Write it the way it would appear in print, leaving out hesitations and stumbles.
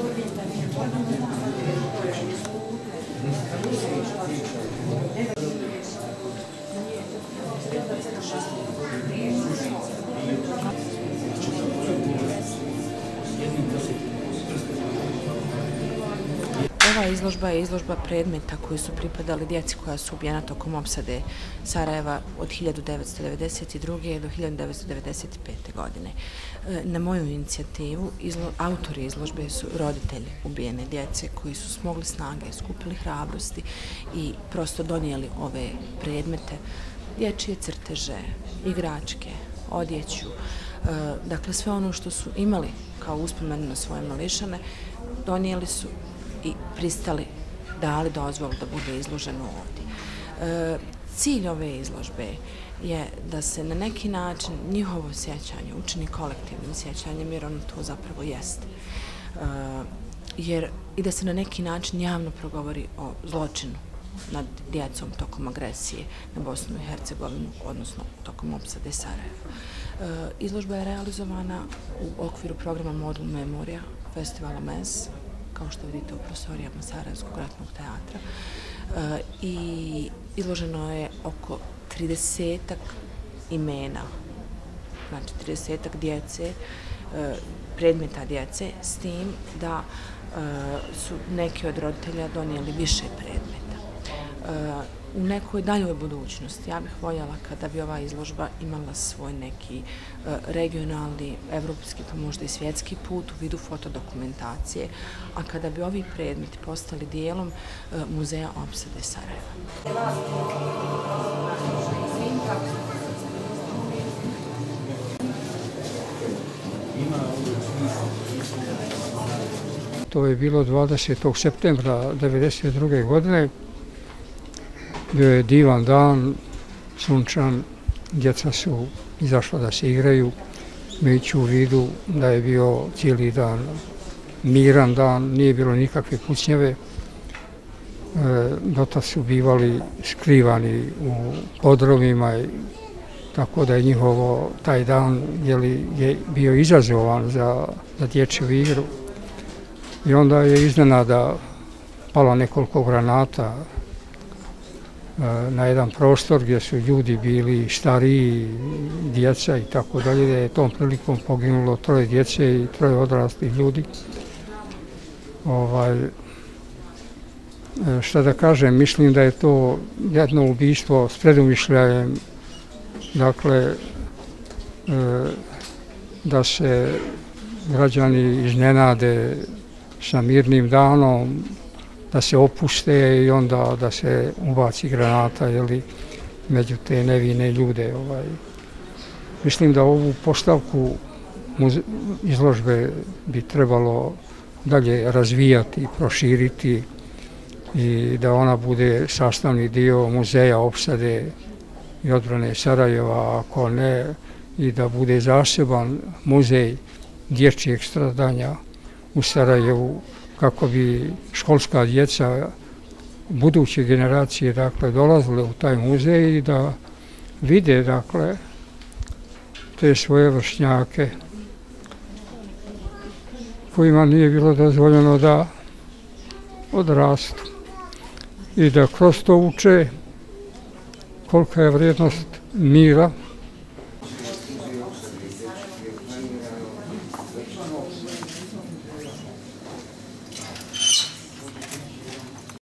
Ova izložba je izložba predmeta koji su pripadali djeci koja su ubijena tokom opsade Sarajeva od 1992. do 1995. godine. Na moju inicijativu autori izložbe su roditelji ubijene djece koji su smogli snage, skupili hrabrosti i prosto donijeli ove predmete, dječje crteže, igračke, odjeću, dakle sve ono što su imali kao uspomenu na svoje mališane, donijeli su i pristali, dali dozvolu da bude izloženo ovdje. Cilj ove izložbe je da se na neki način njihovo sjećanje učini kolektivnim sjećanjem, jer ono to zapravo jeste. I da se na neki način javno progovori o zločinu nad djecom tokom agresije na Bosnu i Hercegovinu, odnosno tokom opsade Sarajeva. Izložba je realizovana u okviru programa Modul Memorija festivala MES, kao što vidite u prostorijama Sarajevskog ratnog teatra, i izloženo je oko 30-ak imena, znači 30-ak djece, predmeta djece, s tim da su neki od roditelja donijeli više predmeta. U nekoj daljoj budućnosti ja bih voljela kada bi ova izložba imala svoj neki regionalni, evropski, pa možda i svjetski put u vidu fotodokumentacije, a kada bi ovi predmeti postali dijelom muzeja opsade Sarajeva. To je bilo 20. septembra 1992. godine. Bio je divan dan, sunčan, djeca su izašla da se igraju, imajući u vidu da je bio cijeli dan miran dan, nije bilo nikakve pucnjave. Dotad su bivali skrivani u podrovima, tako da je njihovo taj dan je bio izazovan za dječju igru. I onda je iznenada palo nekoliko granata na jedan prostor gdje su ljudi bili stariji, djeca i tako dalje, da je tom prilikom poginulo 3 djece i 3 odraslih ljudi. Šta da kažem, mislim da je to jedno ubistvo s predumišljajem, dakle, da se građani iznenade sa mirnim danom, da se opuste i onda da se ubaci granata među te nevine ljude. Mislim da ovu postavku izložbe bi trebalo dalje razvijati, proširiti i da ona bude sastavni dio muzeja opsade i odbrane Sarajeva, ako ne, i da bude zaseban muzej dječjeg stradanja u Sarajevu, kako bi školska djeca, buduće generacije, dakle, dolazile u taj muzej i da vide, dakle, te svoje vršnjake kojima nije bilo dozvoljeno da odrastu i da kroz to uče kolika je vrijednost mira